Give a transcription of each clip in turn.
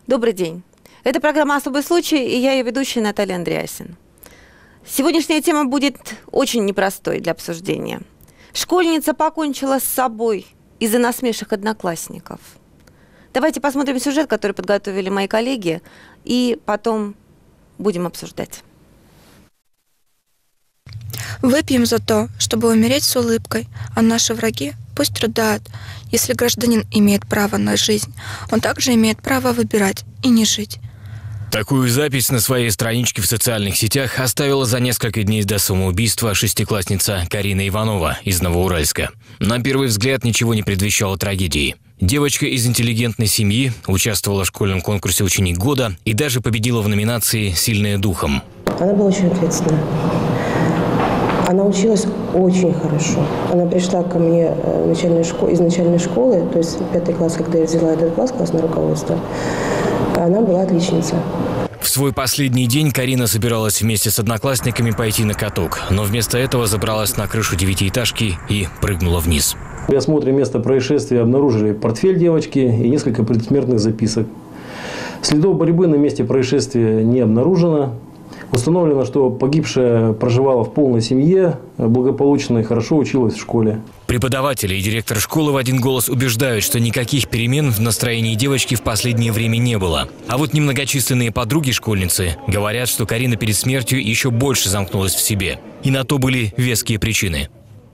Добрый день. Это программа «Особый случай», и я ее ведущая Наталья Андреасин. Сегодняшняя тема будет очень непростой для обсуждения. Школьница покончила с собой из-за насмешек одноклассников. Давайте посмотрим сюжет, который подготовили мои коллеги, и потом будем обсуждать. Выпьем за то, чтобы умереть с улыбкой, а наши враги пусть страдают. Если гражданин имеет право на жизнь, он также имеет право выбирать и не жить. Такую запись на своей страничке в социальных сетях оставила за несколько дней до самоубийства шестиклассница Карина Иванова из Новоуральска. На первый взгляд ничего не предвещало трагедии. Девочка из интеллигентной семьи участвовала в школьном конкурсе «Ученик года» и даже победила в номинации «Сильная духом». Она была очень ответственная. Она училась очень хорошо. Она пришла ко мне из начальной школы, то есть 5 класс, когда я взяла этот класс, классное руководство, она была отличница. В свой последний день Карина собиралась вместе с одноклассниками пойти на каток, но вместо этого забралась на крышу 9-этажки и прыгнула вниз. При осмотре места происшествия обнаружили портфель девочки и несколько предсмертных записок. Следов борьбы на месте происшествия не обнаружено. Установлено, что погибшая проживала в полной семье, благополучно и хорошо училась в школе. Преподаватели и директор школы в один голос убеждают, что никаких перемен в настроении девочки в последнее время не было. А вот немногочисленные подруги школьницы говорят, что Карина перед смертью еще больше замкнулась в себе. И на то были веские причины.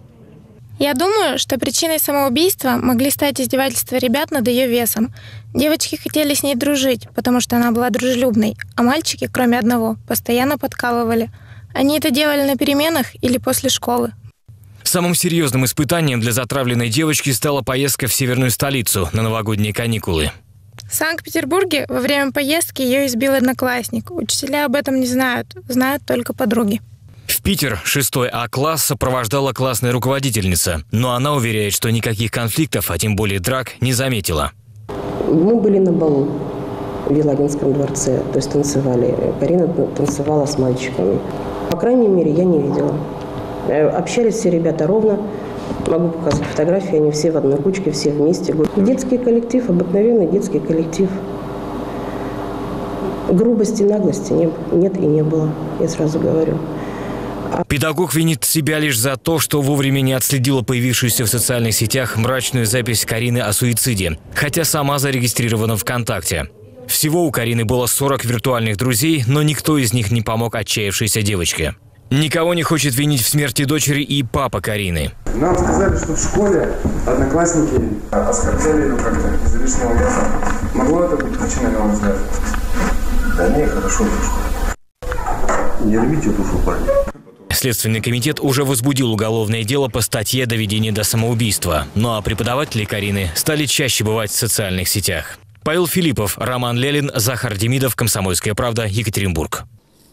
Я думаю, что причиной самоубийства могли стать издевательства ребят над ее весом. Девочки хотели с ней дружить, потому что она была дружелюбной, а мальчики, кроме одного, постоянно подкалывали. Они это делали на переменах или после школы. Самым серьезным испытанием для затравленной девочки стала поездка в северную столицу на новогодние каникулы. В Санкт-Петербурге во время поездки ее избил одноклассник. Учителя об этом не знают, знают только подруги. В Питер 6 А-класс сопровождала классная руководительница, но она уверяет, что никаких конфликтов, а тем более драк, не заметила. Мы были на балу в Елагинском дворце, то есть танцевали. Карина танцевала с мальчиками. По крайней мере, я не видела. Общались все ребята ровно. Могу показать фотографии, они все в одной кучке, все вместе. Детский коллектив, обыкновенный детский коллектив. Грубости, наглости нет и не было, я сразу говорю. Педагог винит себя лишь за то, что вовремя не отследила появившуюся в социальных сетях мрачную запись Карины о суициде, хотя сама зарегистрирована ВКонтакте. Всего у Карины было 40 виртуальных друзей, но никто из них не помог отчаявшейся девочке. Никого не хочет винить в смерти дочери и папа Карины. Нам сказали, что в школе одноклассники оскорбляли ее как-то из-за лишнего веса. Могло это быть причиной, на ваш взгляд? Да не, хорошо. Не рвите душу, парни. Следственный комитет уже возбудил уголовное дело по статье «Доведение до самоубийства». Ну а преподаватели Карины стали чаще бывать в социальных сетях. Павел Филиппов, Роман Лелин, Захар Демидов, «Комсомольская правда», Екатеринбург.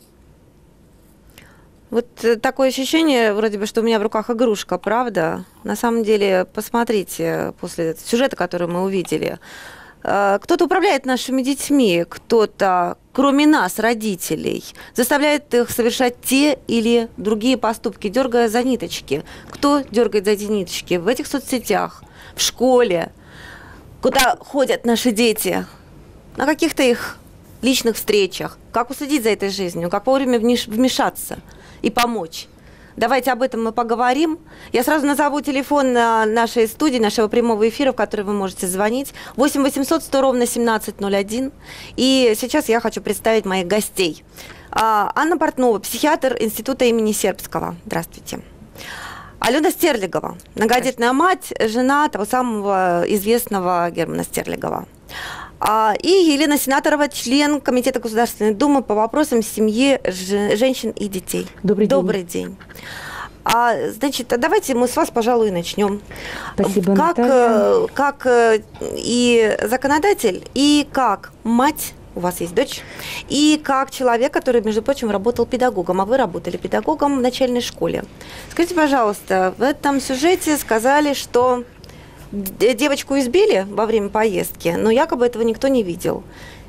Вот такое ощущение, вроде бы, что у меня в руках игрушка, правда? На самом деле, посмотрите, после сюжета, который мы увидели, кто-то управляет нашими детьми, кто-то, кроме нас, родителей, заставляет их совершать те или другие поступки, дергая за ниточки. Кто дергает за эти ниточки? В этих соцсетях, в школе, куда ходят наши дети, на каких-то их личных встречах. Как уследить за этой жизнью, как вовремя вмешаться и помочь. Давайте об этом мы поговорим. Я сразу назову телефон нашей студии, нашего прямого эфира, в который вы можете звонить. 8 800 100 ровно 1701. И сейчас я хочу представить моих гостей. Анна Портнова, психиатр Института имени Сербского. Здравствуйте. Алена Стерлигова, многодетная мать, жена того самого известного Германа Стерлигова. И Елена Сенаторова, член Комитета Государственной Думы по вопросам семьи, женщин и детей. Добрый день. Добрый день. Значит, давайте мы с вас, пожалуй, начнем. Спасибо, Наталья. Как и законодатель, и как мать, у вас есть дочь, и как человек, который, между прочим, работал педагогом, а вы работали педагогом в начальной школе. Скажите, пожалуйста, в этом сюжете сказали, что девочку избили во время поездки, но якобы этого никто не видел.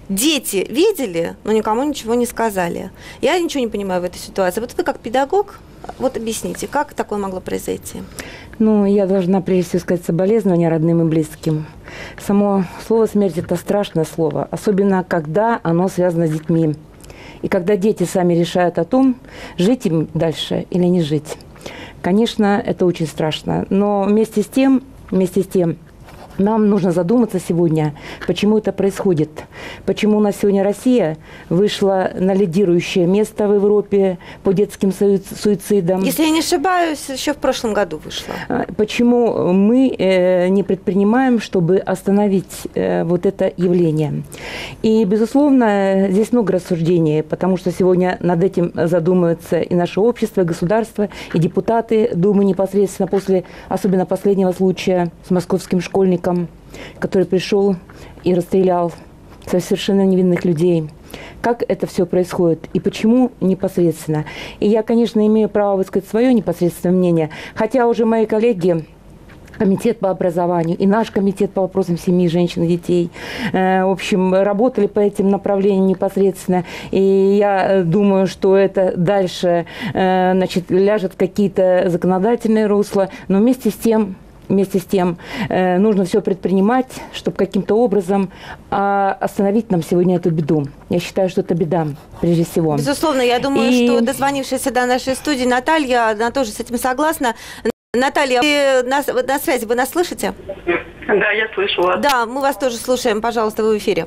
Дети видели, но никому ничего не сказали. Я ничего не понимаю в этой ситуации. Вот вы как педагог, вот объясните, как такое могло произойти? Ну, я должна прежде всего сказать соболезнования родным и близким. Само слово «смерть» – это страшное слово, особенно когда оно связано с детьми. И когда дети сами решают о том, жить им дальше или не жить. Конечно, это очень страшно. Но вместе с тем, нам нужно задуматься сегодня, почему это происходит. Почему у нас сегодня Россия вышла на лидирующее место в Европе по детским суицидам. Если я не ошибаюсь, еще в прошлом году вышла. Почему мы не предпринимаем, чтобы остановить вот это явление. И, безусловно, здесь много рассуждений, потому что сегодня над этим задумывается и наше общество, и государство, и депутаты Думы непосредственно после, особенно последнего случая с московским школьником, который пришел и расстрелял совершенно невинных людей. Как это все происходит и почему непосредственно. И я, конечно, имею право высказать свое непосредственное мнение, хотя уже мои коллеги, комитет по образованию и наш комитет по вопросам семьи, женщин и детей, в общем, работали по этим направлениям непосредственно. И я думаю, что это дальше, значит, ляжет в какие-то законодательные русла, но вместе с тем нужно все предпринимать, чтобы каким-то образом остановить нам сегодня эту беду. Я считаю, что это беда, прежде всего. Безусловно, я думаю, что дозвонившаяся до нашей студии Наталья, она тоже с этим согласна. Наталья, вы на связи, вы нас слышите? Да, я слышу вас. Да, мы вас тоже слушаем. Пожалуйста, вы в эфире.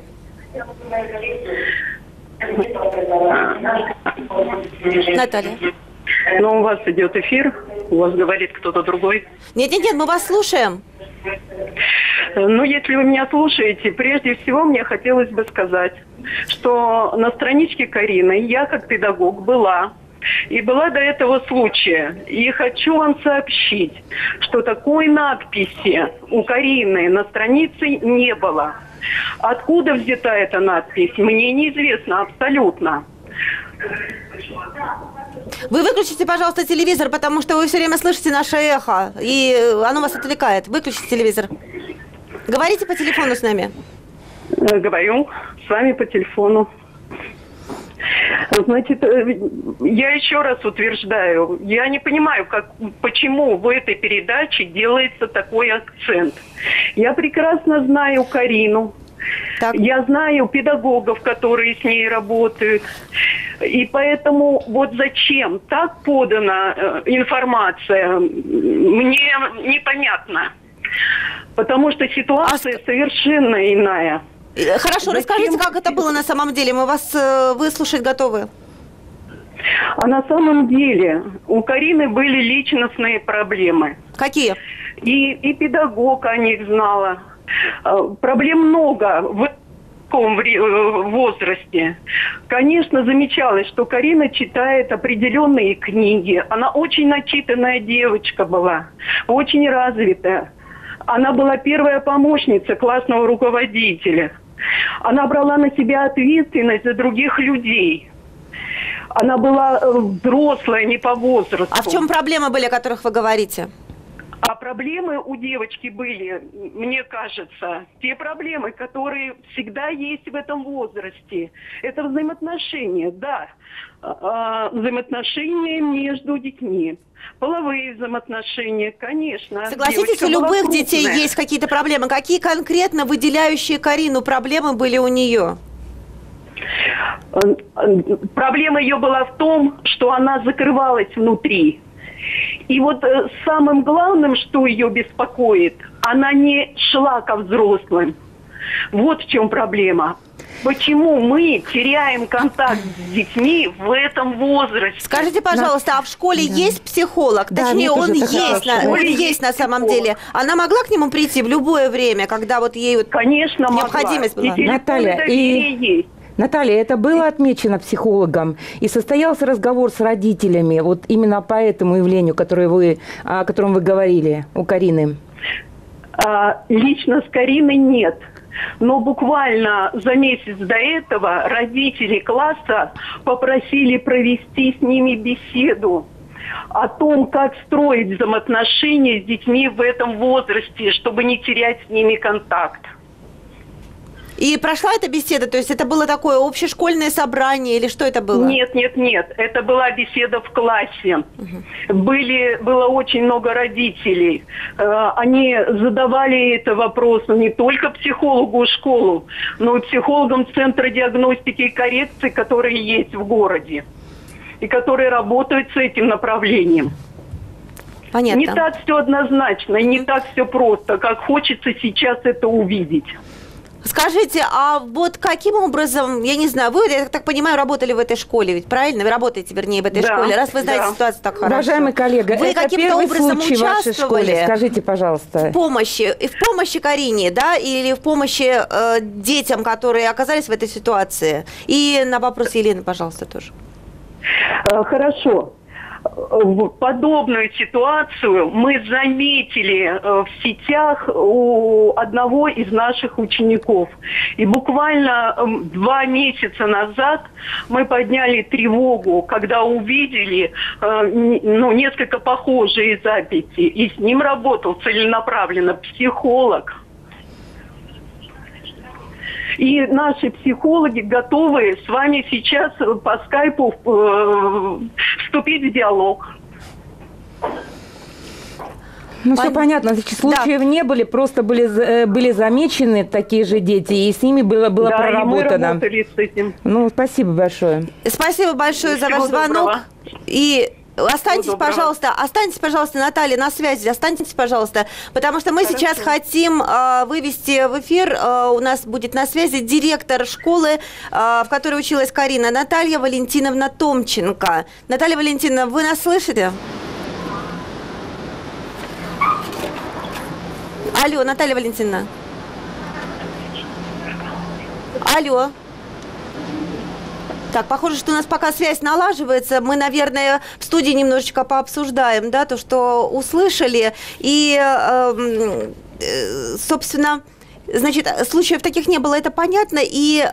Наталья. Но у вас идет эфир, у вас говорит кто-то другой. Нет, мы вас слушаем. Ну, если вы меня слушаете, прежде всего мне хотелось бы сказать, что на страничке Карины я как педагог была. И была до этого случая. И хочу вам сообщить, что такой надписи у Карины на странице не было. Откуда взята эта надпись, мне неизвестно абсолютно. Вы выключите, пожалуйста, телевизор, потому что вы все время слышите наше эхо, и оно вас отвлекает. Выключите телевизор. Говорите по телефону с нами. Говорю с вами по телефону. Значит, я еще раз утверждаю, я не понимаю, почему в этой передаче делается такой акцент. Я прекрасно знаю Карину, я знаю педагогов, которые с ней работают. И поэтому вот зачем так подана информация, мне непонятно. Потому что ситуация совершенно иная. Хорошо, расскажите, как это было на самом деле. Мы вас выслушать готовы. А на самом деле у Карины были личностные проблемы. Какие? И педагог о них знала. Проблем много в таком возрасте. Конечно, замечалось, что Карина читает определенные книги. Она очень начитанная девочка была, очень развитая. Она была первая помощница классного руководителя. Она брала на себя ответственность за других людей. Она была взрослая, не по возрасту. А в чем проблемы были, о которых вы говорите? А проблемы у девочки были, мне кажется, те проблемы, которые всегда есть в этом возрасте. Это взаимоотношения, да. Взаимоотношения между детьми. Половые взаимоотношения, конечно. Согласитесь, у любых детей есть какие-то проблемы. Какие конкретно выделяющие Карину проблемы были у нее? Проблема ее была в том, что она закрывалась внутри. И вот самым главным, что ее беспокоит, она не шла ко взрослым. Вот в чем проблема. Почему мы теряем контакт с детьми в этом возрасте? Скажите, пожалуйста, а в школе есть психолог? Точнее, он есть на самом деле. Она могла к нему прийти в любое время, когда вот ей вот конечно, необходимость была? Наталья, это было отмечено психологом, и состоялся разговор с родителями, вот именно по этому явлению, о котором вы говорили, у Карины? Лично с Кариной нет. Но буквально за месяц до этого родители класса попросили провести с ними беседу о том, как строить взаимоотношения с детьми в этом возрасте, чтобы не терять с ними контакт. И прошла эта беседа, то есть это было такое общешкольное собрание или что это было? Нет. Это была беседа в классе. Было очень много родителей. Они задавали это вопрос не только психологу школы, но и психологам Центра диагностики и коррекции, которые есть в городе и которые работают с этим направлением. Понятно. Не так все однозначно, не так все просто, как хочется сейчас это увидеть. Скажите, а вот каким образом, я не знаю, вы, я так понимаю, работали в этой школе, ведь правильно? Вы работаете, вернее, в этой школе, раз вы знаете ситуацию так хорошо. Уважаемый коллега, вы это каким-то первый образом случай в вашей школе, скажите, пожалуйста. В помощи Карине, да, или в помощи детям, которые оказались в этой ситуации? И на вопрос Елены, пожалуйста, тоже. Хорошо. Подобную ситуацию мы заметили в сетях у одного из наших учеников. И буквально 2 месяца назад мы подняли тревогу, когда увидели несколько похожие записи. И с ним работал целенаправленно психолог. И наши психологи готовы с вами сейчас по скайпу вступить в диалог. Все понятно, значит, случаев не были, просто были замечены такие же дети, и с ними было проработано. Да, мы работали с этим. Спасибо большое. Спасибо большое за ваш звонок. И останьтесь, пожалуйста, Наталья, на связи. Останьтесь, пожалуйста, потому что мы сейчас хотим вывести в эфир, у нас будет на связи директор школы, в которой училась Карина, Наталья Валентиновна Томченко. Наталья Валентиновна, вы нас слышите? Алло, Наталья Валентиновна. Алло. Так, похоже, что у нас пока связь налаживается. Мы, наверное, в студии немножечко пообсуждаем, да, то, что услышали. И, собственно, значит, случаев таких не было, это понятно. И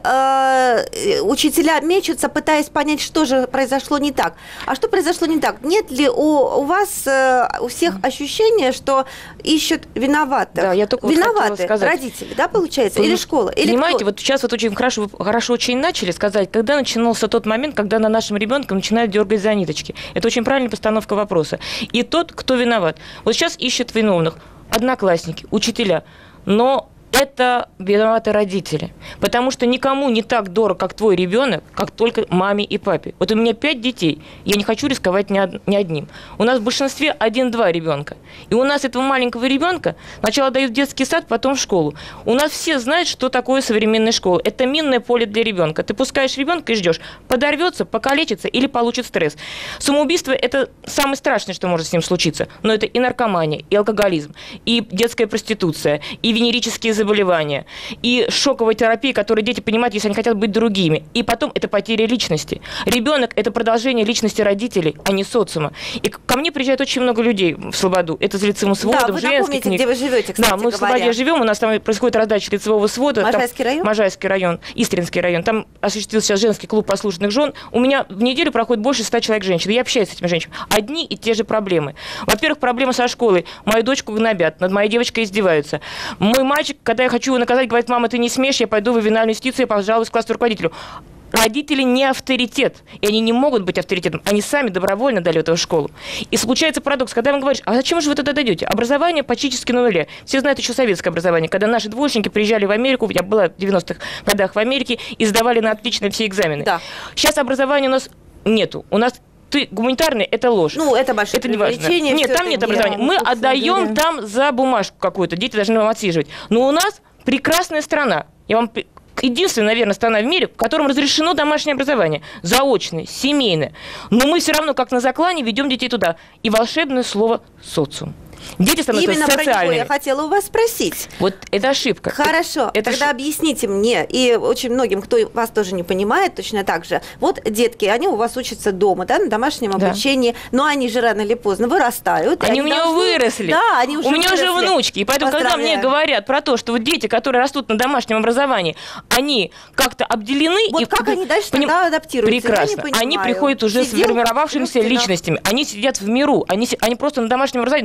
учителя мечутся, пытаясь понять, что же произошло не так. А что произошло не так? Нет ли у вас, у всех ощущения, что ищут виноватых? Да, я только виноваты родители, да, получается? Или школа? Или понимаете, кто? вот сейчас вот очень хорошо очень начали сказать, когда начинался тот момент, когда на нашем ребенке начинают дергать за ниточки. Это очень правильная постановка вопроса. И тот, кто виноват. Вот сейчас ищут виновных. Одноклассники, учителя. Но это виноваты родители. Потому что никому не так дорог, как твой ребенок, как только маме и папе. Вот у меня 5 детей, я не хочу рисковать ни одним. У нас в большинстве 1-2 ребенка. И у нас этого маленького ребенка сначала дают в детский сад, потом в школу. У нас все знают, что такое современная школа. Это минное поле для ребенка. Ты пускаешь ребенка и ждешь, подорвется, покалечится или получит стресс. Самоубийство – это самое страшное, что может с ним случиться. Но это и наркомания, и алкоголизм, и детская проституция, и венерические заболевания, и шоковая терапия, которую дети понимают, если они хотят быть другими. И потом это потеря личности. Ребенок – это продолжение личности родителей, а не социума. И ко мне приезжает очень много людей в Слободу. Это из лицевого свода, да, в Женских книг. Где вы живете, кстати, да, мы в Слободе живем, у нас там происходит раздача лицевого свода. Можайский район? Можайский район, Истринский район. Там осуществился сейчас женский клуб послушных жен. У меня в неделю проходит больше 100 человек женщин. Я общаюсь с этими женщинами. Одни и те же проблемы. Во-первых, проблема со школой. Мою дочку гнобят, над моей девочкой издеваются. Мой мальчик, когда я хочу его наказать, говорит: мама, ты не смеешь, я пойду в ювенальную юстицию, я пожалуюсь классу руководителю. Родители не авторитет, и они не могут быть авторитетом. Они сами добровольно дали эту школу. И случается парадокс, когда им говоришь: а зачем же вы туда дойдете? Образование практически на нуле. Все знают еще советское образование, когда наши двоечники приезжали в Америку, я была в 90-х годах в Америке, и сдавали на отлично все экзамены. Да. Сейчас образования у нас нету. У нас гуманитарный – это ложь. Ну, это большое преувеличение. Нет, там нет образования. Мы отдаем там за бумажку какую-то. Дети должны вам отсиживать. Но у нас прекрасная страна. Я вам... Единственная, наверное, страна в мире, в котором разрешено домашнее образование. Заочное, семейное. Но мы все равно, как на заклане, ведем детей туда. И волшебное слово «социум». Дети становятся именно социальными. Про него я хотела у вас спросить. Вот это ошибка. Хорошо, тогда объясните мне, и очень многим, кто вас тоже не понимает, точно так же. Вот детки, они у вас учатся дома, да, на домашнем обучении, но они же рано или поздно вырастают. Они у меня выросли. Да, они уже у меня уже внучки. И поэтому, когда мне говорят про то, что вот дети, которые растут на домашнем образовании, они как-то обделены. Вот и как они дальше тогда адаптируются? Прекрасно. Они приходят уже сформировавшимися личностями. Они сидят в миру. Они просто на домашнем образовании, но у них большой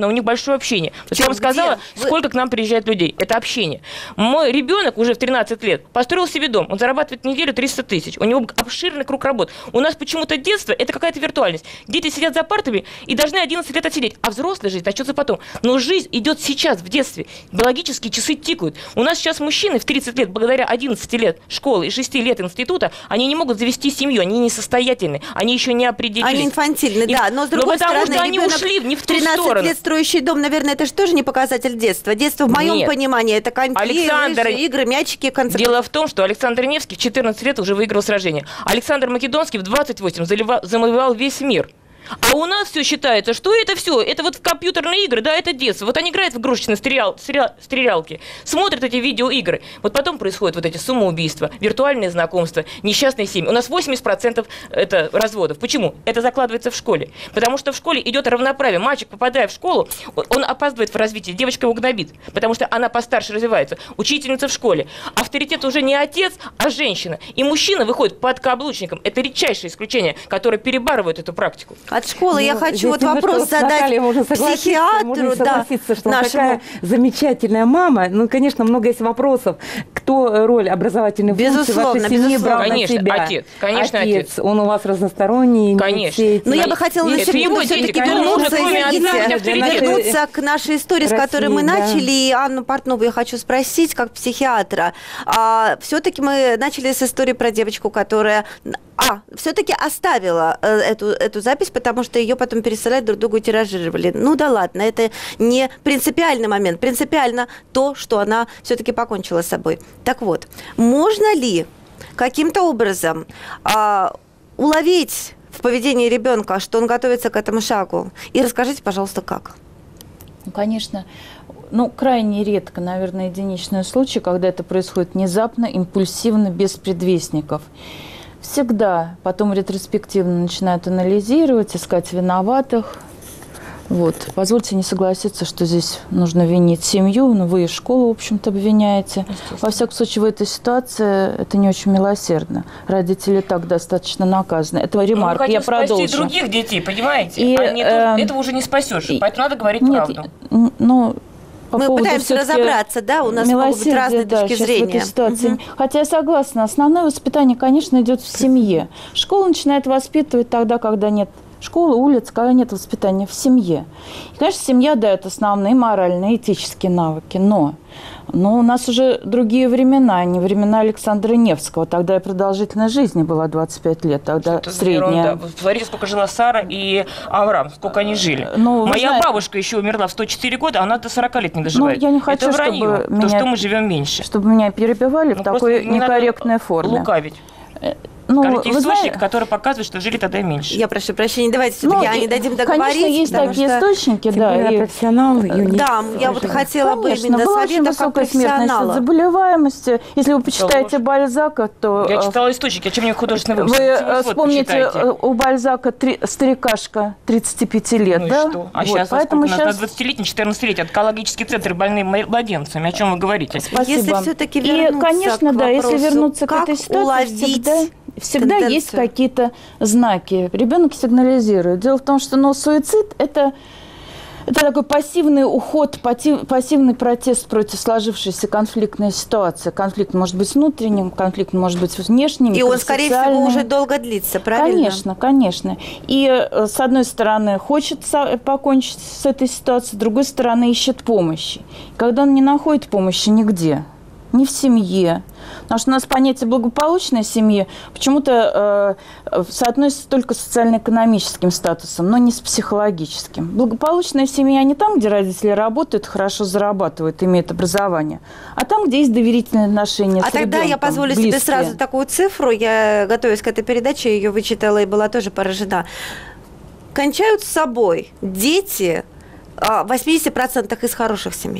большое общение. Вот я вам сказала, сколько к нам приезжает людей. Это общение. Мой ребенок уже в 13 лет построил себе дом. Он зарабатывает в неделю 300 тысяч. У него обширный круг работ. У нас почему-то детство – это какая-то виртуальность. Дети сидят за партами и должны 11 лет отсидеть. А взрослая жизнь начнется потом. Но жизнь идет сейчас, в детстве. Биологические часы тикают. У нас сейчас мужчины в 30 лет, благодаря 11 лет школы и 6 лет института, они не могут завести семью, они несостоятельны, они еще не определились. Они инфантильны, да. Но с другой потому стороны, что они ушли не в ту 13 сторону. лет строящий дом, наверное, это же тоже не показатель детства. Детство, в моем понимании, это коньки, лыжи, игры, мячики, концерты. Дело в том, что Александр Невский в 14 лет уже выиграл сражение. Александр Македонский в 28 завоевал весь мир. А у нас все считается, что это все, это вот в компьютерные игры, да, это детство. Вот они играют в игрушечные стрелялки, смотрят эти видеоигры. Вот потом происходят вот эти самоубийства, виртуальные знакомства, несчастные семьи. У нас 80% это разводов. Почему? Это закладывается в школе. Потому что в школе идет равноправие. Мальчик, попадая в школу, он опаздывает в развитии, девочка его гнобит, потому что она постарше развивается. Учительница в школе. Авторитет уже не отец, а женщина. И мужчина выходит подкаблучником. Это редчайшее исключение, которое перебарывает эту практику. От школы я хочу вот вопрос задать психиатру. Можно согласиться, что нашему... такая замечательная мама. Ну, конечно, много есть вопросов. Кто роль образовательной функции в вашей семье брал на себя? Отец. Конечно, отец. Он у вас разносторонний. Конечно. Но я бы хотела на секунду все-таки вернуться к нашей истории, с которой мы начали. И Анну Портнову я хочу спросить, как психиатра. Все-таки мы начали с истории про девочку, которая... все-таки оставила эту запись, потому что ее потом пересылали друг другу и тиражировали. Ну да ладно, это не принципиальный момент. Принципиально то, что она все-таки покончила с собой. Так вот, можно ли каким-то образом уловить в поведении ребенка, что он готовится к этому шагу? И расскажите, пожалуйста, как? Ну, конечно, крайне редко, наверное, единичные случаи, когда это происходит внезапно, импульсивно, без предвестников. Всегда потом ретроспективно начинают анализировать, искать виноватых. Вот. Позвольте не согласиться, что здесь нужно винить семью, но вы и школу, в общем-то, обвиняете. Во всяком случае, в этой ситуации это не очень милосердно. Родители так достаточно наказаны. Это ремарка, я продолжу. Спасти других детей, понимаете? Этого уже не спасешь, поэтому надо говорить правду. Мы пытаемся разобраться, да, у нас могут быть разные точки зрения. В этой ситуации. Хотя я согласна, основное воспитание, конечно, идет в семье. Школа начинает воспитывать тогда, когда нет школы, улиц, когда нет воспитания в семье. И, конечно, семья дает основные моральные, этические навыки, но у нас уже другие времена, не времена Александра Невского. Тогда и продолжительность жизни была 25 лет, тогда средняя. Смотрите, сколько жила Сара и Авраам, сколько они жили. Моя бабушка еще умерла в 100 год, а она до 40 лет не доживает. Я не хочу, это вранье, что мы живем меньше. Чтобы меня перебивали в такой некорректной форме. Лукавить. Источник, который показывает, что жили тогда меньше. Я прошу прощения, давайте все-таки не дадим договорить. Конечно, есть такие источники, да. Профессионалы. Да, я вот хотела бы именно совета как профессионала. Заболеваемости. Если вы почитаете Бальзака, то... Я читала источники, а чем мне художественный выпуск? Вы вспомните, у Бальзака старикашка 35 лет, ну да? И что? А сейчас у нас 20-летний, 14-летний, онкологический центр больные младенцами. О чем вы говорите? Спасибо. Если все-таки вернуться конечно, к да, вопросу, если вернуться к этой ситуации, всегда есть какие-то знаки. Ребенок сигнализирует. Дело в том, что суицид – это такой пассивный уход, пассивный протест против сложившейся конфликтной ситуации. Конфликт может быть внутренним, конфликт может быть внешним. И он, скорее всего, уже долго длится, правильно? Конечно, конечно. И с одной стороны хочет покончить с этой ситуацией, с другой стороны ищет помощи. Когда он не находит помощи нигде, ни в семье. Потому что у нас понятие благополучной семьи почему-то соотносится только с социально-экономическим статусом, но не с психологическим. Благополучная семья не там, где родители работают, хорошо зарабатывают, имеют образование, а там, где есть доверительные отношения с ребенком. А тогда я позволю себе сразу такую цифру. Я, готовясь к этой передаче, ее вычитала и была тоже поражена. Кончают с собой дети в 80% из хороших семей.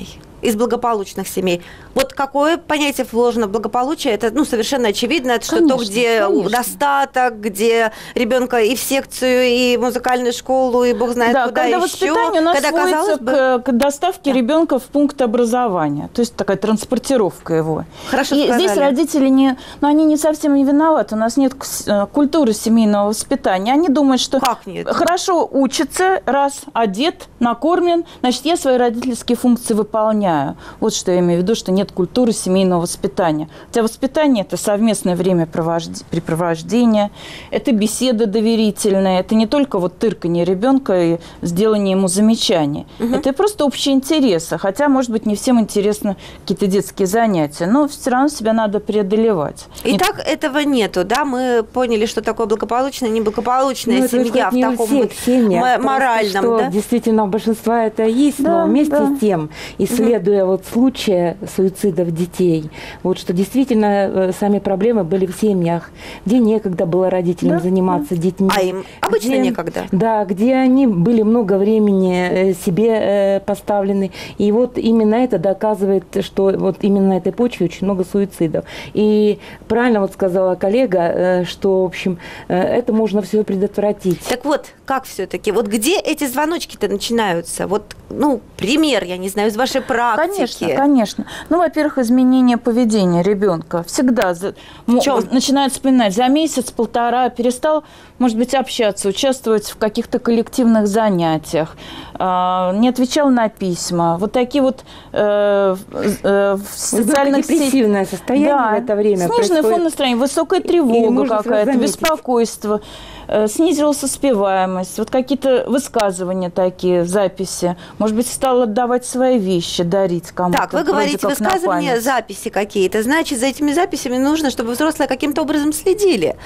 из благополучных семей. Вот какое понятие вложено в благополучие? Это, ну, совершенно очевидно, это что то, где достаток, где ребенка и в секцию, и в музыкальную школу, и бог знает куда когда еще. Воспитание у нас сводится к доставке ребенка в пункт образования, то есть такая транспортировка его. Хорошо и сказали. Здесь родители они не совсем не виноваты. У нас нет культуры семейного воспитания. Они думают, что хорошо учится, раз одет, накормлен, значит, я свои родительские функции выполняю. Вот что я имею в виду, что нет культуры семейного воспитания. Хотя воспитание – это совместное времяпрепровождение, это беседа доверительная, это не только вот тырканье ребенка и сделание ему замечаний. Это просто общие интересы. Хотя, может быть, не всем интересны какие-то детские занятия, но все равно себя надо преодолевать. Итак, этого нету, да? Мы поняли, что такое благополучная, неблагополучная семья в таком вот моральном, что да? Действительно, у большинства это есть, но вместе с тем, исследуя вот случаи суицидов детей, вот что действительно сами проблемы были в семьях, где некогда было родителям заниматься детьми. А им обычно некогда. Да, где они были много времени себе поставлены. И вот именно это доказывает, что вот именно на этой почве очень много суицидов. И правильно вот сказала коллега, что, в общем, это можно все предотвратить. Так вот, как все-таки? Вот где эти звоночки-то начинаются? Вот, ну, пример, я не знаю, из вашей практики. Конечно, конечно. Ну, во-первых, изменение поведения ребенка. Всегда начинают вспоминать. За месяц-полтора перестал, может быть, общаться, участвовать в каких-то коллективных занятиях, не отвечал на письма. Вот такие вот в социальных сетях. Депрессивное состояние в это время. Сниженный фон настроения, высокая тревога какая-то, беспокойство. Снизилась успеваемость, вот какие-то высказывания такие, записи. Может быть, стал отдавать свои вещи, дарить кому-то. Так, вы говорите, высказывания, записи какие-то. Значит, за этими записями нужно, чтобы взрослые каким-то образом следили.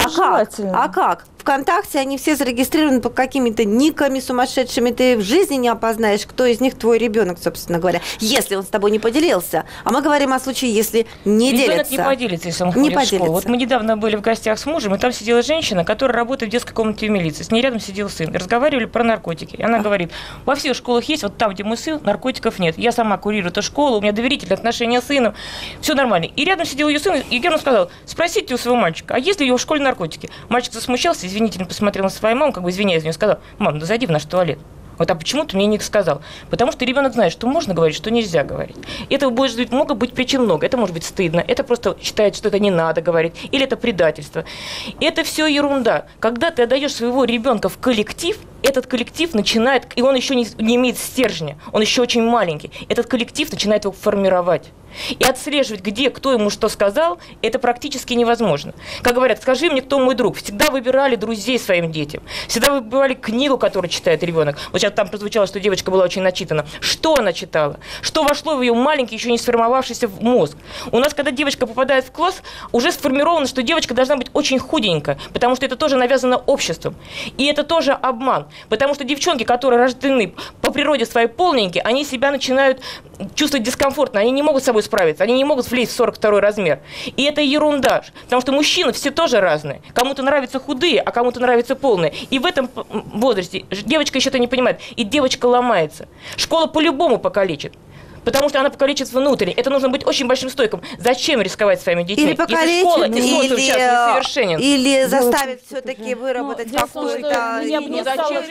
А как? ВКонтакте они все зарегистрированы под какими-то никами сумасшедшими. Ты в жизни не опознаешь, кто из них твой ребенок, собственно говоря, если он с тобой не поделился. А мы говорим о случае, если не делится. Ребенок не поделится, если он ходит в школу. Вот мы недавно были в гостях с мужем, и там сидела женщина, которая работает в детской комнате в милиции. С ней рядом сидел сын. Разговаривали про наркотики. И она говорит, во всех школах есть, вот там, где мой сын, наркотиков нет. Я сама курирую эту школу, у меня доверительные отношения с сыном. Все нормально. И рядом сидел ее сын, и Герман сказал, спросите у своего мальчика, а есть ли у него в школе наркотики? Мальчик засмущался, извинительно посмотрел на свою маму, как бы извиняясь, нее сказал, мам, да зайди в наш туалет. Вот, а почему ты мне не сказал? Потому что ребенок знает, что можно говорить, что нельзя говорить. Этого может быть причин много. Это может быть стыдно, это просто считает, что это не надо говорить, или это предательство. Это все ерунда. Когда ты отдаешь своего ребенка в коллектив, этот коллектив начинает, и он еще не имеет стержня, он еще очень маленький, этот коллектив начинает его формировать. И отслеживать, где, кто ему что сказал, это практически невозможно. Как говорят, скажи мне, кто мой друг. Всегда выбирали друзей своим детям. Всегда выбирали книгу, которую читает ребенок. Вот сейчас там прозвучало, что девочка была очень начитана. Что она читала? Что вошло в ее маленький, еще не сформировавшийся мозг? У нас, когда девочка попадает в класс, уже сформировано, что девочка должна быть очень худенькая, потому что это тоже навязано обществом. И это тоже обман. Потому что девчонки, которые рождены по природе своей полненькие, они себя начинают чувствовать дискомфортно. Они не могут с собой справиться. Они не могут влезть в 42 размер. И это ерунда. Потому что мужчины все тоже разные. Кому-то нравятся худые, а кому-то нравятся полные. И в этом возрасте девочка еще это не понимает. И девочка ломается. Школа по-любому покалечит. Потому что она покалечит внутренне. Это нужно быть очень большим стойком. Зачем рисковать своими детьми? Или покалечит, школа несовершенен. Или заставит все-таки выработать какой-то... Я бы не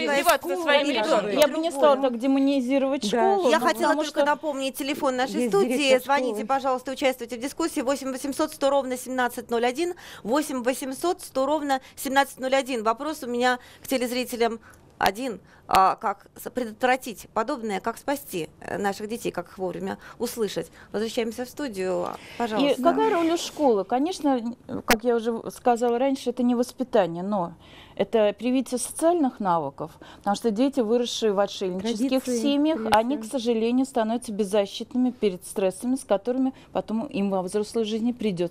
стала так демонизировать школу. Я хотела только напомнить телефон нашей студии. Звоните, пожалуйста, участвуйте в дискуссии. 8 800 100 ровно 1701. 8 800 100 ровно 1701. Вопрос у меня к телезрителям один. Как предотвратить подобное, как спасти наших детей, как их вовремя услышать. Возвращаемся в студию. Пожалуйста. И какая роль у школы? Конечно, как я уже сказала раньше, это не воспитание, но это привитие социальных навыков, потому что дети, выросшие в отшельнических семьях, они, к сожалению, становятся беззащитными перед стрессами, с которыми потом им во взрослой жизни придется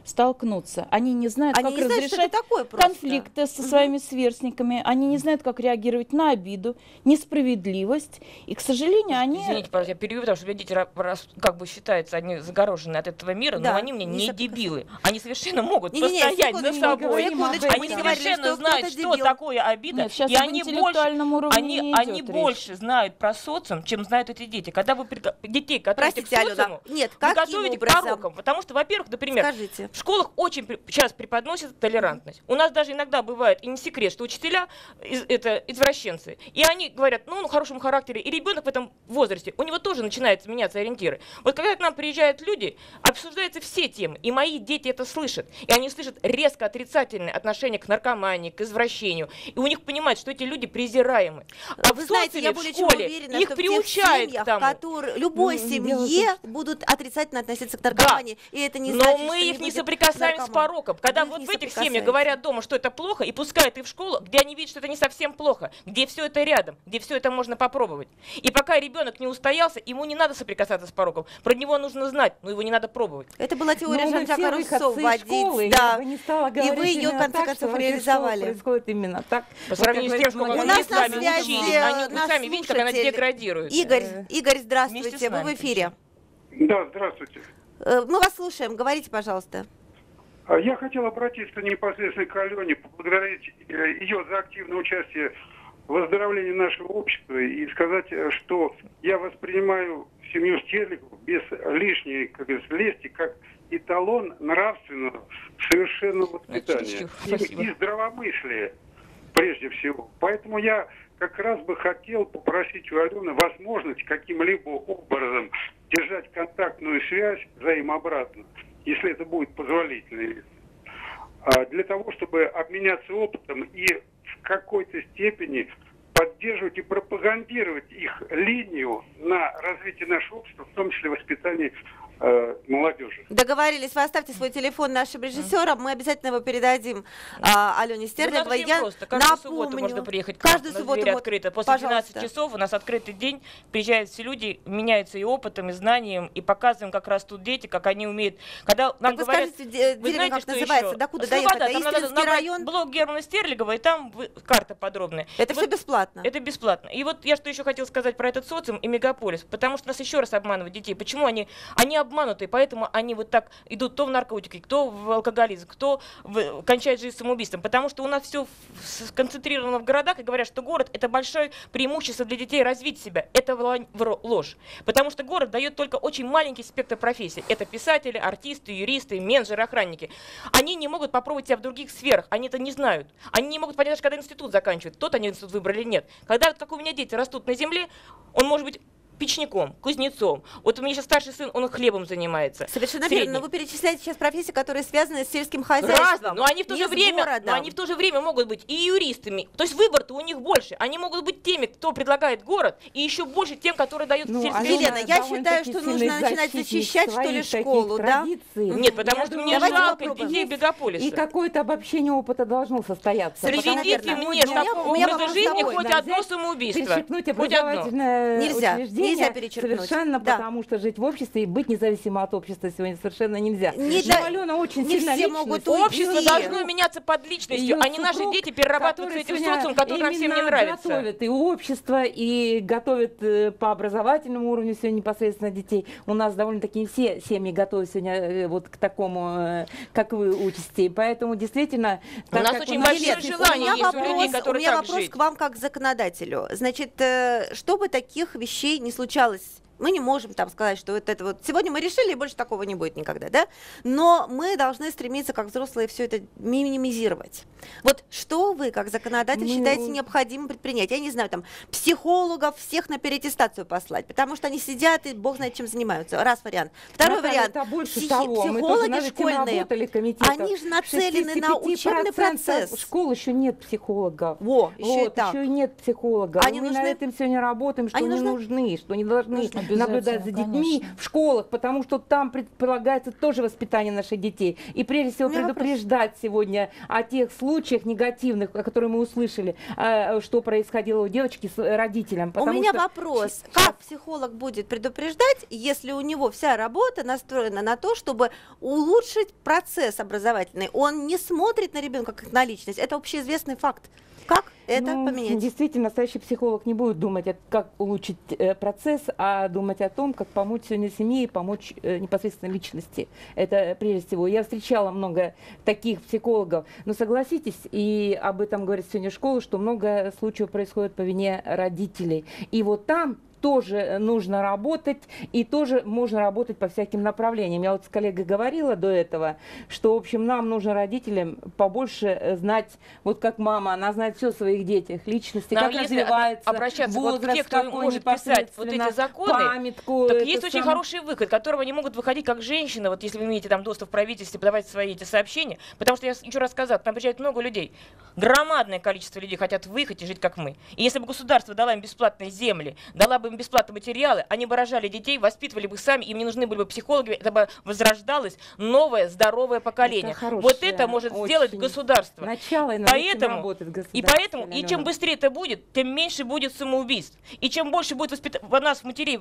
столкнуться. Они не знают, Они как не знают, что разрешать это такое просто. конфликты со своими сверстниками. Они не знают, как реагировать на обиду, несправедливость. И, к сожалению, они... Извините, пожалуйста, я перебью, потому что дети, как бы считается, они загорожены от этого мира, Да, но они мне не дебилы. Они совершенно могут Не-не-не, постоять за секундочку, собой. секундочку, Они мы не говорили, совершенно что знают, кто-то что дебил. такое обида, Нет, сейчас и об они интеллектуальном уровне не идет они речь. больше знают про социум, чем знают эти дети. Когда вы детей готовите к Простите, Алена, социуму, нет, вы каким готовите к образом? порокам. Потому что, во-первых, например, Скажите. в школах очень сейчас преподносят толерантность. У нас даже иногда бывает, и не секрет, что учителя это извращенцы. И они говорят, ну, на хорошем характере, и ребенок в этом возрасте, у него тоже начинают меняться ориентиры. Вот когда к нам приезжают люди, обсуждаются все темы, и мои дети это слышат. И они слышат резко отрицательное отношение к наркомании, к извращению. И у них понимают, что эти люди презираемы. А Вы в знаете, я социуме, более в чем школе уверена, их что в тех приучают семьях, к тому. любой семье будут отрицательно относиться к наркомании, и это не значит, Но мы что их не будет соприкасаем с пороком. Когда Вы вот их в не этих семьях соприкасаете. говорят дома, что это плохо, и пускают их в школу, где они видят, что это не совсем плохо, где все это рядом, где все это можно попробовать. И пока ребенок не устоялся, ему не надо соприкасаться с пороком. Про него нужно знать, но его не надо пробовать. Это была теория Но мы Жан-Жака все Руссо выходцы из школы, вводить, я да. бы не стала И говорить вы ее, в именно конце так, концов, что вообще реализовали. школа происходит именно так. По сравнению с тем, что У они нас с на вами связи учились, вы наш сами видите, как она слушатель. деградирует. Игорь, здравствуйте, Вместе с вы нами в эфире. Да, здравствуйте. Мы вас слушаем, говорите, пожалуйста. Я хотел обратиться непосредственно к Алене, поблагодарить ее за активное участие в выздоровлении нашего общества и сказать, что я воспринимаю семью Стерлигов без лишней, как говорится, лести, как эталон нравственного совершенного воспитания и здравомыслия прежде всего. Поэтому я как раз бы хотел попросить у Алены возможность каким-либо образом держать контактную связь взаимообратно, если это будет позволительно, для того, чтобы обменяться опытом и в какой-то степени поддерживать и пропагандировать их линию на развитие нашего общества, в том числе воспитание молодежи. Договорились, вы оставьте свой телефон нашим режиссерам, мы обязательно его передадим Алене Стерлиговой. Я просто каждую субботу можно приехать к нам, каждую субботу двери открыты. После 12 пожалуйста. часов у нас открытый день, приезжают все люди, меняются и опытом, и знанием, и показываем, как растут дети, как они умеют. Когда нам Так вы говорят, скажите, вы деревня знаете, как что называется, еще? докуда Слобода, доехать? там надо Истринский набрать район? блог Германа Стерлигова, и там карта подробная. Это И все вот бесплатно. это бесплатно. И вот я что еще хотела сказать про этот социум и мегаполис, потому что нас еще раз обманывают детей. Почему они обмануты, поэтому они вот так идут то в наркотики, кто в алкоголизм, кто кончает жизнь самоубийством, потому что у нас все сконцентрировано в городах, и говорят, что город — это большое преимущество для детей развить себя. Это ложь. Потому что город дает только очень маленький спектр профессий. Это писатели, артисты, юристы, менеджеры, охранники. Они не могут попробовать себя в других сферах, они это не знают. Они не могут понять, даже когда институт заканчивают, тот они институт выбрали или нет. Когда, вот как у меня дети растут на земле, он может быть печником, кузнецом. Вот у меня сейчас старший сын, он хлебом занимается. Совершенно верно. Но вы перечисляете сейчас профессии, которые связаны с сельским хозяйством. Разные, но они в то же время могут быть и юристами. То есть выбор-то у них больше. Они могут быть теми, кто предлагает город, и еще больше тем, которые дают сельское. Елена, я считаю, что нужно начинать защищать, что ли, школу, да? Нет, потому что мне жалко детей мегаполиса. И какое-то обобщение опыта должно состояться. Приведите мне такого образа жизни хоть одно самоубийство. Перечеркнуть образовательное учреждение нельзя перечеркнуть. Совершенно, потому что жить в обществе и быть независимо от общества сегодня совершенно нельзя. Алена очень сильно личность. Общество должно меняться под личностью, а не наши дети перерабатывают этим социум, который нам всем не нравится. Готовят и общество, и готовят по образовательному уровню сегодня непосредственно детей. У нас довольно-таки все семьи готовы сегодня вот к такому, как вы учите. Поэтому действительно... У нас очень большое желание есть у людей, которые так жить. У меня вопрос к вам как к законодателю. Значит, чтобы таких вещей не случалось, мы не можем там сказать, что это вот сегодня мы решили, и больше такого не будет никогда, да? Но мы должны стремиться, как взрослые, все это минимизировать. Вот что вы, как законодатель, считаете необходимым предпринять? Я не знаю, там, психологов всех на переаттестацию послать, потому что они сидят и бог знает, чем занимаются. Раз вариант. Второй вариант. Психологи школьные, они же нацелены на учебный процесс. В школе еще нет психологов. Еще и так. Еще и нет психологов. Они мы на этом сегодня работаем, что они нужны, что не должны наблюдать за детьми в школах, потому что там предполагается тоже воспитание наших детей. И прежде всего предупреждать сегодня о тех случаях негативных, о которых мы услышали, что происходило у девочки с родителем. У меня вопрос. Как психолог будет предупреждать, если у него вся работа настроена на то, чтобы улучшить процесс образовательный? Он не смотрит на ребенка как на личность. Это общеизвестный факт. Как это поменять? Действительно, настоящий психолог не будет думать, как улучшить процесс, а думать о том, как помочь сегодня семье и помочь непосредственно личности. Это прежде всего. Я встречала много таких психологов, но согласитесь, и об этом говорит сегодня школа, что много случаев происходит по вине родителей. И вот там тоже нужно работать, и тоже можно работать по всяким направлениям. Я вот с коллегой говорила до этого, что, в общем, нам нужно, родителям, побольше знать, вот как мама, она знает все о своих детях, личности, как развивается обращаться возраст, вот к тех, кто может писать вот эти законы, памятку, так есть очень хороший выход, которого они могут выходить как женщины, вот если вы имеете там доступ в правительстве, подавать свои эти сообщения, потому что я еще раз сказала, к нам приезжает много людей, громадное количество людей хотят выехать и жить как мы. И если бы государство дало им бесплатные земли, дала бы им бесплатные материалы, они бы рожали детей, воспитывали бы их сами, им не нужны были бы психологи, это бы возрождалось новое здоровое поколение. Вот это может сделать государство. Начало и поэтому, и чем быстрее это будет, тем меньше будет самоубийств. И чем больше будет у нас матерей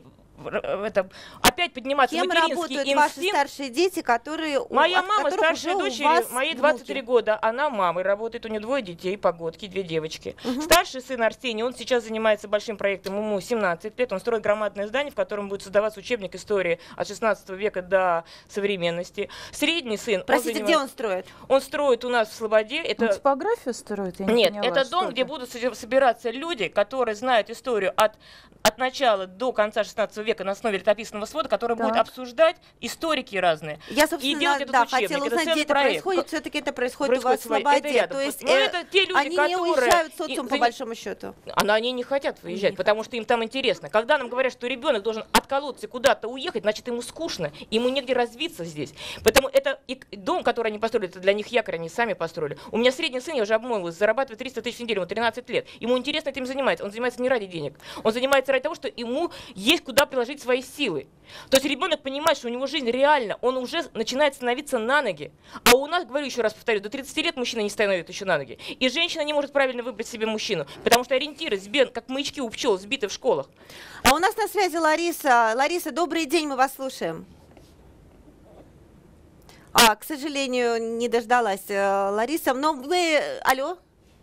опять подниматься Кем материнский работают инстинкт. Ваши старшие дети, которые... Моя мама, старшая дочь, моей 23 года, она мамой работает, у нее 2 детей, погодки, 2 девочки. Старший сын Арсений, он сейчас занимается большим проектом, ему 17 лет, он строит громадное здание, в котором будет создаваться учебник истории от 16 века до современности. Средний сын... Простите, где он строит? Он строит у нас в Слободе. Он типографию строит? Нет, это дом, где будут собираться люди, которые знают историю от начала до конца 16 века на основе летописного свода, который будет обсуждать историки разные. Я, собственно, хотела узнать, где это происходит. Все-таки это происходит у вас в Слободе. То есть это те люди, они не уезжают в социум, по большому счету. Они не хотят выезжать, потому что им там интересно. Когда нам говорят, что ребенок должен отколоться куда-то уехать, значит, ему скучно, ему негде развиться здесь. Поэтому это дом, который они построили, это для них якорь, они сами построили. У меня средний сын, я уже обмолвилась, зарабатывает 300 тысяч в неделю, ему 13 лет. Ему интересно этим занимается. Он занимается не ради денег. Он занимается ради того, что ему есть куда приложить свои силы. То есть ребенок понимает, что у него жизнь реальна, он уже начинает становиться на ноги. А у нас, говорю еще раз, повторю, до 30 лет мужчина не становится еще на ноги. И женщина не может правильно выбрать себе мужчину, потому что ориентиры, как маячки у пчел, сбиты в школах. А у нас на связи Лариса. Лариса, добрый день, мы вас слушаем. К сожалению, не дождалась Лариса, но мы... Алло?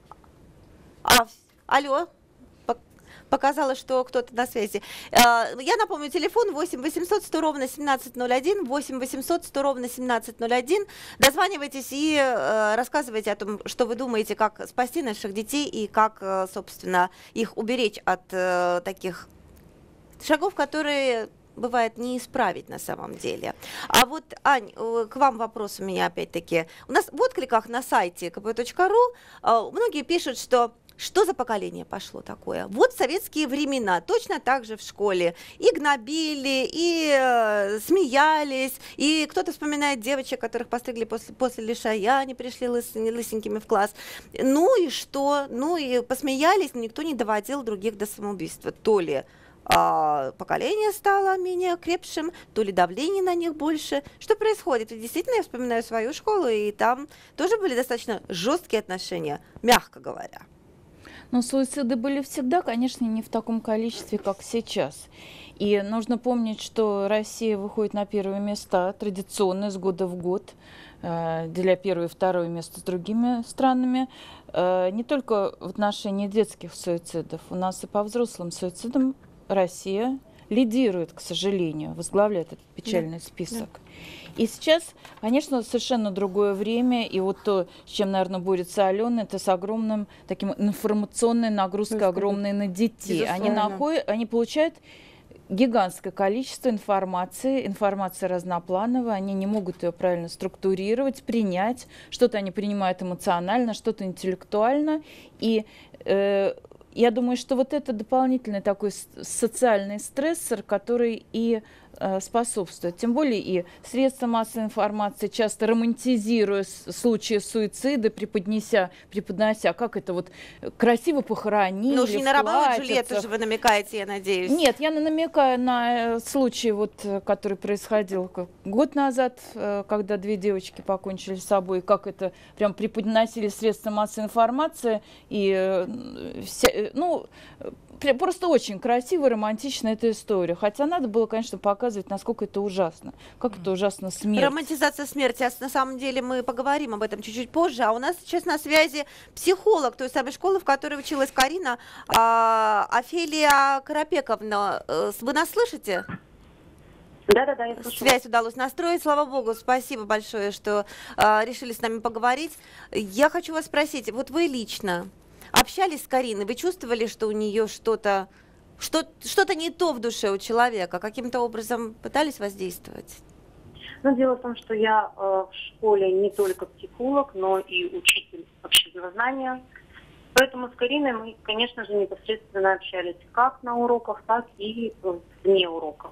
Алло? Показалось, что кто-то на связи. Я напомню, телефон 8 800 100 ровно 1701, 8 800 100 ровно 1701. Дозванивайтесь и рассказывайте о том, что вы думаете, как спасти наших детей и как, собственно, их уберечь от таких шагов, которые бывает не исправить на самом деле. А вот, Ань, к вам вопрос у меня опять-таки. У нас в откликах на сайте kp.ru многие пишут, что за поколение пошло такое? Вот в советские времена точно так же в школе и гнобили, и смеялись, и кто-то вспоминает девочек, которых постригли после лишая, они пришли лысенькими в класс. Ну и что? Ну и посмеялись, но никто не доводил других до самоубийства. То ли поколение стало менее крепшим, то ли давление на них больше. Что происходит? Ведь действительно, я вспоминаю свою школу, и там тоже были достаточно жесткие отношения, мягко говоря. Но суициды были всегда, конечно, не в таком количестве, как сейчас. И нужно помнить, что Россия выходит на первые места традиционно с года в год, деля первое и второе место с другими странами. Не только в отношении детских суицидов, у нас и по взрослым суицидам Россия лидирует, к сожалению, возглавляет этот печальный список. Да. И сейчас, конечно, совершенно другое время, и вот то, с чем, наверное, борется Алена, это с огромным таким информационной нагрузкой, огромной на детей. Они получают гигантское количество информации, информация разноплановая, они не могут ее правильно структурировать, принять, что-то они принимают эмоционально, что-то интеллектуально, и я думаю, что вот это дополнительный такой социальный стрессор, который и способствует. Тем более и средства массовой информации часто романтизируя случаи суицида, преподнося, как это вот красиво похоронили. Ну уж не на Ромео и Джульетту же вы намекаете, я надеюсь. Нет, я намекаю на случай, вот, который происходил год назад, когда 2 девочки покончили с собой, как это прям преподносили средства массовой информации. И, просто очень красиво, романтично эта история. Хотя надо было, конечно, показывать, насколько это ужасно. Как это ужасно смерть. Романтизация смерти. На самом деле мы поговорим об этом чуть-чуть позже. А у нас сейчас на связи психолог той самой школы, в которой училась Карина, Офелия Карапековна. Вы нас слышите? Да, я слышу. Связь удалось настроить, слава богу. Спасибо большое, что решили с нами поговорить. Я хочу вас спросить, вот вы лично общались с Кариной, вы чувствовали, что у нее что-то не то в душе у человека? Каким-то образом пытались воздействовать? Ну, дело в том, что я в школе не только психолог, но и учитель общественного знания. Поэтому с Кариной мы, конечно же, непосредственно общались как на уроках, так и вне уроков.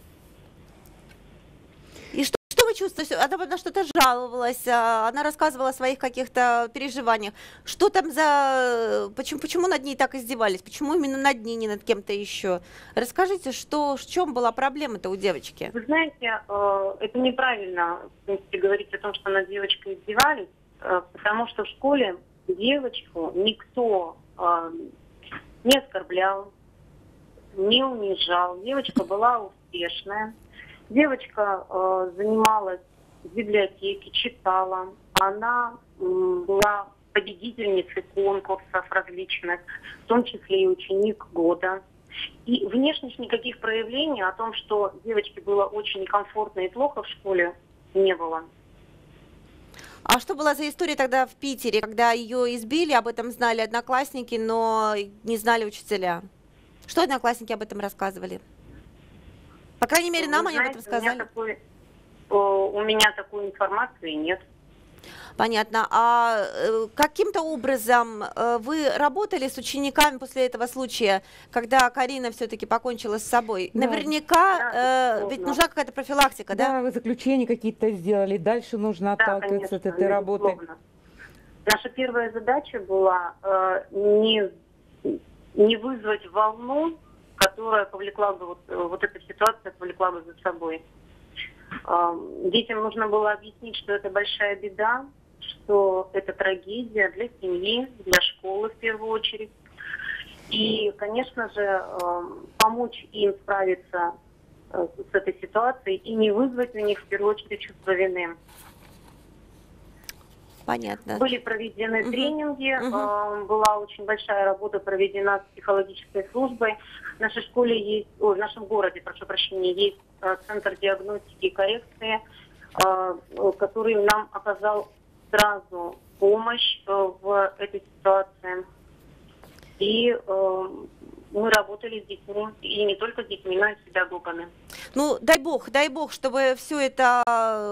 И что вы чувствуете? Она на что-то жаловалась, она рассказывала о своих каких-то переживаниях. Что там почему над ней так издевались? Почему именно над ней, не над кем-то еще? Расскажите, в чем была проблема-то у девочки? Вы знаете, это неправильно, в принципе, говорить о том, что над девочкой издевались, потому что в школе девочку никто не оскорблял, не унижал. Девочка была успешная. Девочка занималась в библиотеке, читала. Она была победительницей конкурсов различных, в том числе и ученик года. И внешних никаких проявлений о том, что девочке было очень некомфортно и плохо в школе, не было. А что была за история тогда в Питере, когда ее избили, об этом знали одноклассники, но не знали учителя? Что одноклассники об этом рассказывали? По крайней мере, нам они об этом сказали. У меня такой информации нет. Понятно. А каким-то образом вы работали с учениками после этого случая, когда Карина все-таки покончила с собой? Да. Наверняка ведь нужна какая-то профилактика, да? Да, вы заключения какие-то сделали, дальше нужно отталкиваться от этой работы. Наша первая задача была не вызвать волну, которая повлекла бы, вот эта ситуация повлекла бы за собой. Детям нужно было объяснить, что это большая беда, что это трагедия для семьи, для школы в первую очередь. И, конечно же, помочь им справиться с этой ситуацией и не вызвать у них в первую очередь чувство вины. Понятно. Были проведены тренинги, была очень большая работа проведена с психологической службой. В нашей школе есть, в нашем городе, прошу прощения, есть центр диагностики и коррекции, который нам оказал сразу помощь в этой ситуации. И мы работали с детьми, и не только с детьми, но и с педагогами. Ну, дай бог, чтобы все это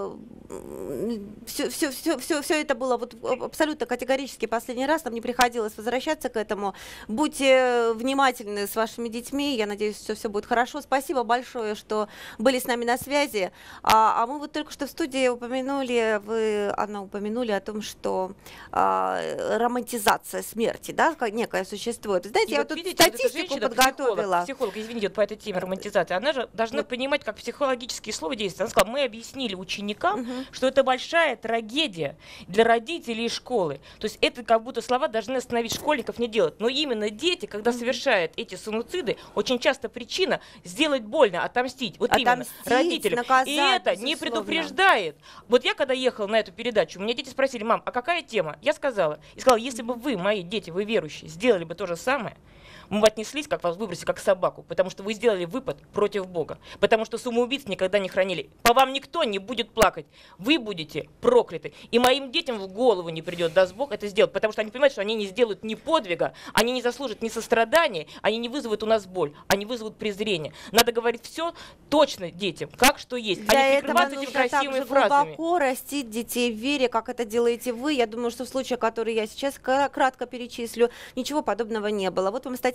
было вот абсолютно категорически последний раз, нам не приходилось возвращаться к этому. Будьте внимательны с вашими детьми, я надеюсь, все будет хорошо. Спасибо большое, что были с нами на связи. А мы вот только что в студии Анна, упомянули о том, что романтизация смерти, да, некая существует. Знаете, я вот тут статистику подготовила. Психолог, извините, по этой теме романтизации, она же должна понимать, как психологические слова действуют. Она сказала, мы объяснили ученикам, что это большая трагедия для родителей и школы. То есть это как будто слова должны остановить школьников не делать. Но именно дети, когда совершают эти суициды, очень часто причина сделать больно, отомстить. Вот именно родителям. Наказать, и это безусловно. Не предупреждает. Вот я когда ехала на эту передачу, у меня дети спросили, мам, а какая тема? Я сказала, если бы вы, мои дети, вы верующие, сделали бы то же самое, мы бы отнеслись, как вас выбросили, как собаку, потому что вы сделали выпад против Бога, потому что самоубийц никогда не хранили. По вам никто не будет плакать, вы будете прокляты. И моим детям в голову не придет, даст Бог, это сделать, потому что они понимают, что они не сделают ни подвига, они не заслужат ни сострадания, они не вызовут у нас боль, они вызовут презрение. Надо говорить все точно детям, как что есть, Для а не этого прикрываться этими красивыми фразами. Глубоко растить детей в вере, как это делаете вы. Я думаю, что в случае, который я сейчас кратко перечислю, ничего подобного не было. Вот вам статистика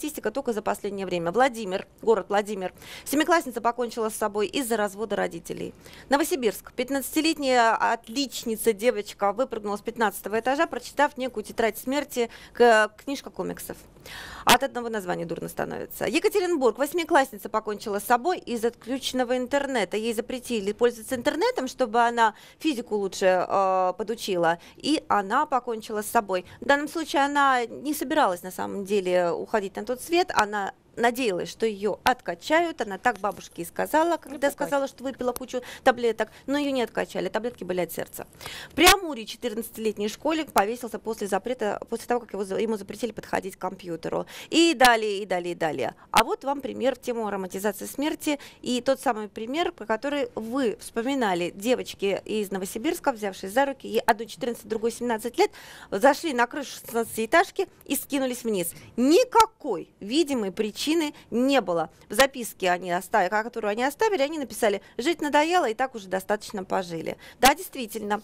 статистика только за последнее время. Владимир, город Владимир. 7-классница покончила с собой из-за развода родителей. Новосибирск. 15-летняя отличница девочка выпрыгнула с 15-го этажа, прочитав некую тетрадь смерти, книжка комиксов. От одного названия дурно становится. Екатеринбург. 8-классница покончила с собой из-за отключенного интернета. Ей запретили пользоваться интернетом, чтобы она физику лучше подучила. И она покончила с собой. В данном случае она не собиралась на самом деле уходить на тот свет. Она надеялась, что ее откачают. Она так бабушке и сказала, когда сказала, что выпила кучу таблеток, но ее не откачали. Таблетки были от сердца. В Преамурье 14-летний школьник повесился после запрета, после того, как ему запретили подходить к компьютеру. И далее, и далее, и далее. А вот вам пример в тему романтизации смерти. И тот самый пример, про который вы вспоминали. Девочки из Новосибирска, взявшись за руки, одной 14, другой 17 лет, зашли на крышу 16-этажки и скинулись вниз. Никакой видимой причины не было. В записке, которую они оставили, они написали: «Жить надоело, и так уже достаточно пожили». Да, действительно.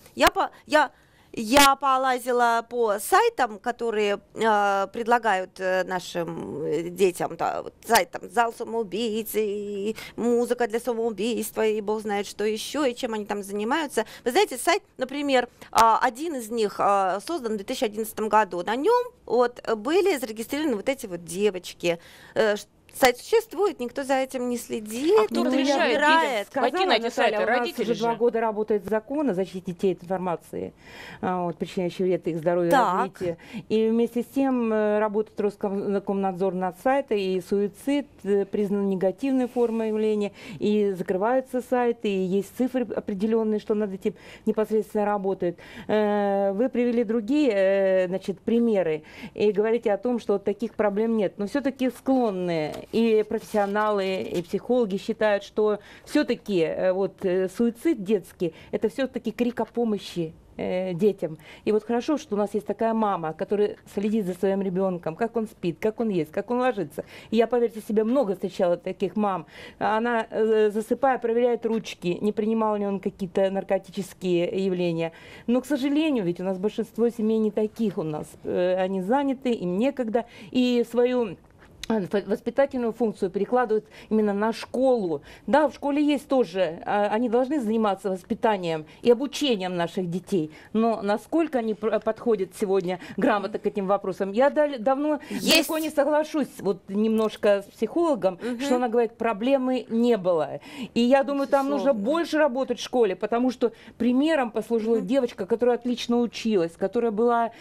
Я полазила по сайтам, которые предлагают нашим детям, сайт «Зал самоубийц», и «Музыка для самоубийства», и бог знает что еще, и чем они там занимаются. Вы знаете, сайт, например, один из них создан в 2011 году. На нем были зарегистрированы вот эти вот девочки. Сайт существует, никто за этим не следит, а кто разрешает пойти на эти сайты? Родители уже 2 года работает закон о защите детей от информации, причиняющей вред их здоровью и развитию. И вместе с тем работает Роскомнадзор над сайтом, и суицид признан негативной формой явления, и закрываются сайты, и есть цифры определенные, что над этим непосредственно работают. Вы привели другие примеры и говорите о том, что таких проблем нет, но все-таки склонны и профессионалы, и психологи считают, что все-таки суицид детский – это все-таки крик о помощи детям. И вот хорошо, что у нас есть такая мама, которая следит за своим ребенком, как он спит, как он ест, как он ложится. И я, поверьте себе, много встречала таких мам. Она, засыпая, проверяет ручки, не принимал ли он какие-то наркотические явления. Но, к сожалению, ведь у нас большинство семей не таких у нас. Они заняты, им некогда. И свою воспитательную функцию перекладывают именно на школу. Да, в школе есть тоже, они должны заниматься воспитанием и обучением наших детей, но насколько они подходят сегодня грамотно к этим вопросам, я давно далеко не соглашусь немножко с психологом, что она говорит, проблемы не было. И я думаю, там нужно больше работать в школе, потому что примером послужила девочка, которая отлично училась, которая была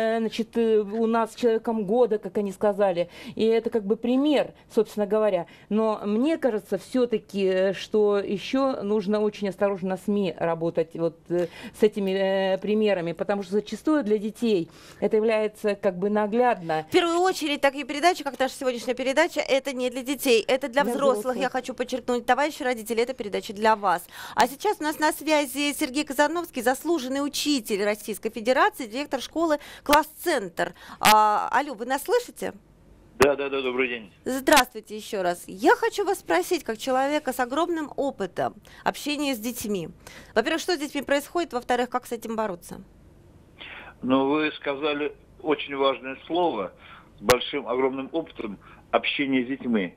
у нас человеком года, как они сказали, и это пример, собственно говоря. Но мне кажется все-таки, что еще нужно очень осторожно на СМИ работать с этими примерами, потому что зачастую для детей это является наглядно. В первую очередь, такие передачи, как наша сегодняшняя передача, это не для детей, это для взрослых. Я хочу подчеркнуть, товарищи родители, это передача для вас. А сейчас у нас на связи Сергей Казановский, заслуженный учитель Российской Федерации, директор школы «Класс-центр». Алло, вы нас слышите? Да, добрый день. Здравствуйте еще раз. Я хочу вас спросить, как человека с огромным опытом общения с детьми. Во-первых, что с детьми происходит? Во-вторых, как с этим бороться? Вы сказали очень важное слово с большим, огромным опытом общения с детьми.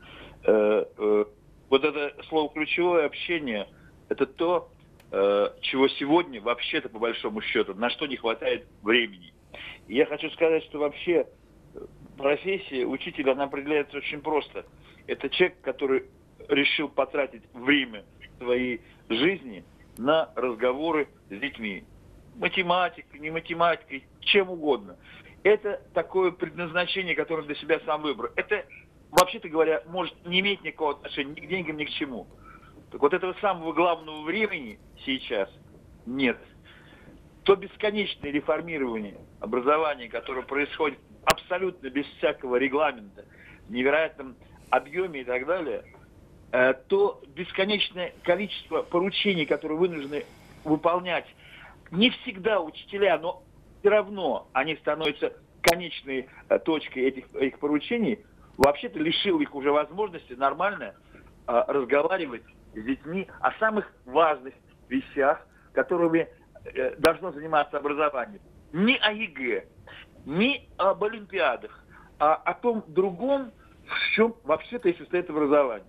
Это слово ключевое общение, это то, чего сегодня вообще-то по большому счету, на что не хватает времени. И я хочу сказать, что вообще профессия учителя, она определяется очень просто. Это человек, который решил потратить время своей жизни на разговоры с детьми. Математикой, не математикой, чем угодно. Это такое предназначение, которое для себя сам выбрал. Это, вообще-то говоря, может не иметь никакого отношения ни к деньгам, ни к чему. Так этого самого главного времени сейчас нет. То бесконечное реформирование образования, которое происходит абсолютно без всякого регламента, в невероятном объеме и так далее, то бесконечное количество поручений, которые вынуждены выполнять не всегда учителя, но все равно они становятся конечной точкой этих поручений, вообще-то лишил их уже возможности нормально разговаривать с детьми о самых важных вещах, которыми должно заниматься образование. Ни о ЕГЭ, ни об олимпиадах, а о том другом, в чем вообще-то и состоит образование.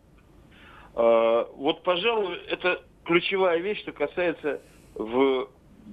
Вот, пожалуй, это ключевая вещь, что касается в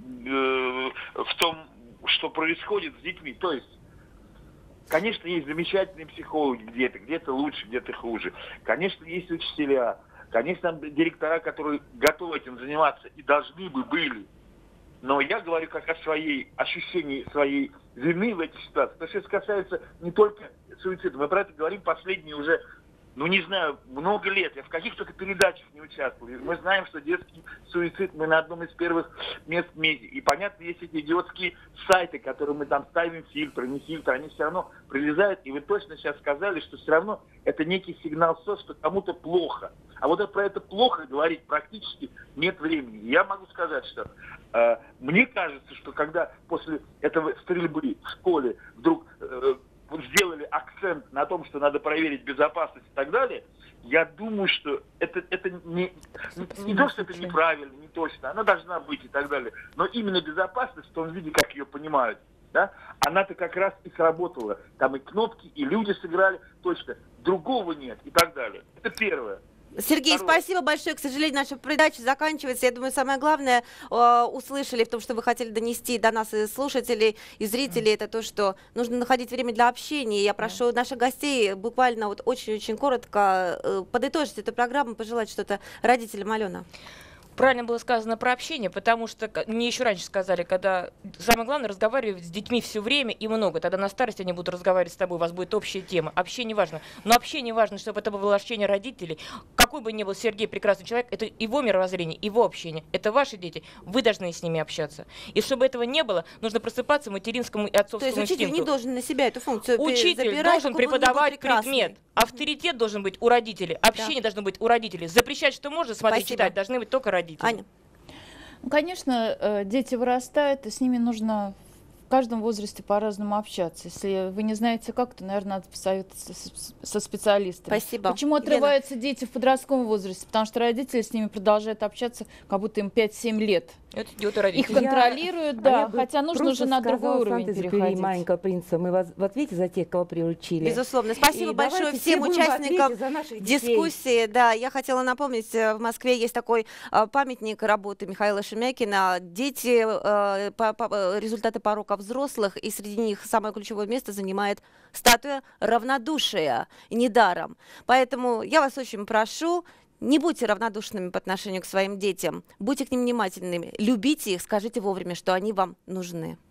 том, что происходит с детьми. То есть, конечно, есть замечательные психологи где-то лучше, где-то хуже. Конечно, есть учителя, конечно, директора, которые готовы этим заниматься и должны бы были. Но я говорю как о ощущении своей вины в этой ситуации. Потому что это касается не только суицида. Мы про это говорим последние уже, не знаю, много лет. Я в каких только передачах не участвовал. Мы знаем, что детский суицид мы на одном из первых мест в мире. И понятно, есть эти идиотские сайты, которые мы там ставим фильтры, не фильтры, они все равно прилезают. И вы точно сейчас сказали, что все равно это некий сигнал СОС, что кому-то плохо. А вот про это плохо говорить практически нет времени. Я могу сказать, что мне кажется, что когда после этого стрельбы в школе вдруг сделали акцент на том, что надо проверить безопасность и так далее, я думаю, что это не то, что это неправильно, не точно, она должна быть и так далее. Но именно безопасность в том виде, как ее понимают, да, она-то как раз и сработала. Там и кнопки, и люди сыграли, точно. Другого нет и так далее. Это первое. Сергей, спасибо большое. К сожалению, наша передача заканчивается. Я думаю, самое главное услышали в том, что вы хотели донести до нас и слушателей, и зрителей, это то, что нужно находить время для общения. Я прошу наших гостей буквально вот очень-очень коротко подытожить эту программу, пожелать что-то родителям. Алена. Правильно было сказано про общение, потому что мне еще раньше сказали, когда самое главное разговаривать с детьми все время и много, тогда на старости они будут разговаривать с тобой, у вас будет общая тема. Общение важно. Но общение важно, чтобы это было общение родителей. Какой бы ни был Сергей прекрасный человек, это его мировоззрение, его общение. Это ваши дети, вы должны с ними общаться. И чтобы этого не было, нужно просыпаться материнскому и отцовскому инстинкту. То есть учитель не должен на себя эту функцию Учитель должен преподавать предмет. Авторитет должен быть у родителей, общение должно быть у родителей. Запрещать, что можно смотреть, читать, должны быть только родители. Аня. Конечно, дети вырастают, и с ними нужно в каждом возрасте по-разному общаться. Если вы не знаете как, то, наверное, надо посоветоваться со специалистами. Спасибо. Почему отрываются дети в подростковом возрасте? Потому что родители с ними продолжают общаться, как будто им 5-7 лет. Это идет и родители. Их контролируют, хотя нужно уже на другой уровень переходить. Маленького принца, мы в ответе за тех, кого приучили. Безусловно. Спасибо большое всем участникам дискуссии. Да, я хотела напомнить, в Москве есть такой памятник работы Михаила Шемякина. Дети, результаты порока взрослых, и среди них самое ключевое место занимает статуя равнодушия, и недаром. Поэтому я вас очень прошу, не будьте равнодушными по отношению к своим детям, будьте к ним внимательными, любите их, скажите вовремя, что они вам нужны.